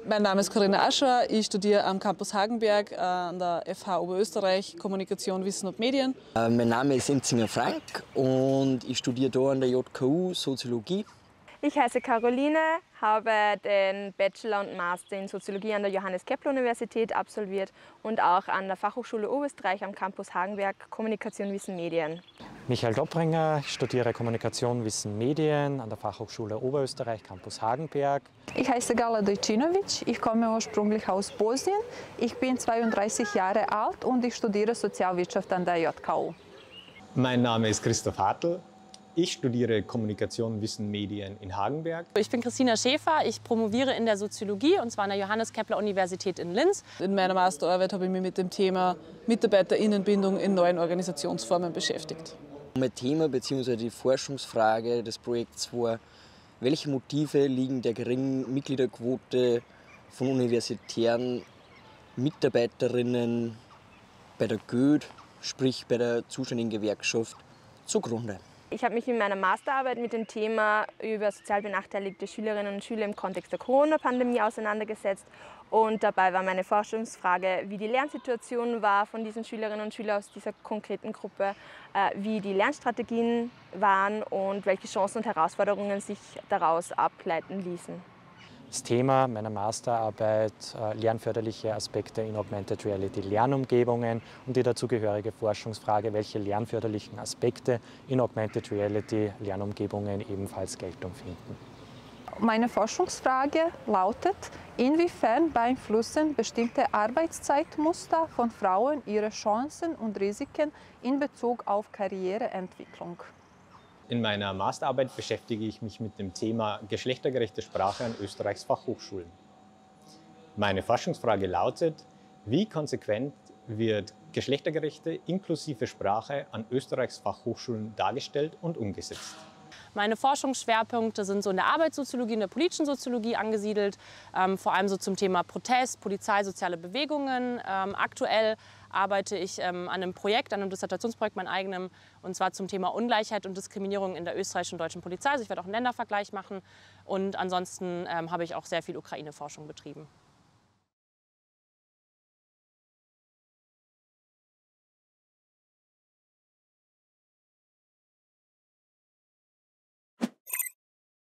Mein Name ist Corinna Ascher, ich studiere am Campus Hagenberg an der FH Oberösterreich Kommunikation, Wissen und Medien. Mein Name ist Enzinger Frank und ich studiere hier an der JKU Soziologie. Ich heiße Caroline, habe den Bachelor und Master in Soziologie an der Johannes-Kepler-Universität absolviert und auch an der Fachhochschule Oberösterreich am Campus Hagenberg Kommunikation, Wissen, Medien. Michael Dobbringer, ich studiere Kommunikation, Wissen, Medien an der Fachhochschule Oberösterreich Campus Hagenberg. Ich heiße Gala Dojcinovic, ich komme ursprünglich aus Bosnien. Ich bin 32 Jahre alt und ich studiere Sozialwirtschaft an der JKU. Mein Name ist Christoph Hartl. Ich studiere Kommunikation, Wissen, Medien in Hagenberg. Ich bin Christina Schäfer, ich promoviere in der Soziologie und zwar an der Johannes-Kepler-Universität in Linz. In meiner Masterarbeit habe ich mich mit dem Thema MitarbeiterInnenbindung in neuen Organisationsformen beschäftigt. Mein Thema bzw. die Forschungsfrage des Projekts war, welche Motive liegen der geringen Mitgliederquote von universitären Mitarbeiterinnen bei der GÖD, sprich bei der zuständigen Gewerkschaft, zugrunde? Ich habe mich in meiner Masterarbeit mit dem Thema über sozial benachteiligte Schülerinnen und Schüler im Kontext der Corona-Pandemie auseinandergesetzt. Und dabei war meine Forschungsfrage, wie die Lernsituation war von diesen Schülerinnen und Schülern aus dieser konkreten Gruppe, wie die Lernstrategien waren und welche Chancen und Herausforderungen sich daraus ableiten ließen. Das Thema meiner Masterarbeit lernförderliche Aspekte in Augmented Reality Lernumgebungen und die dazugehörige Forschungsfrage, welche lernförderlichen Aspekte in Augmented Reality Lernumgebungen ebenfalls Geltung finden. Meine Forschungsfrage lautet, inwiefern beeinflussen bestimmte Arbeitszeitmuster von Frauen ihre Chancen und Risiken in Bezug auf Karriereentwicklung? In meiner Masterarbeit beschäftige ich mich mit dem Thema geschlechtergerechte Sprache an Österreichs Fachhochschulen. Meine Forschungsfrage lautet, wie konsequent wird geschlechtergerechte inklusive Sprache an Österreichs Fachhochschulen dargestellt und umgesetzt? Meine Forschungsschwerpunkte sind so in der Arbeitssoziologie und der politischen Soziologie angesiedelt, vor allem so zum Thema Protest, Polizei, soziale Bewegungen. Aktuell arbeite ich an einem Projekt, an einem Dissertationsprojekt, mein eigenem, und zwar zum Thema Ungleichheit und Diskriminierung in der österreichischen und deutschen Polizei. Also ich werde auch einen Ländervergleich machen und ansonsten habe ich auch sehr viel Ukraine-Forschung betrieben.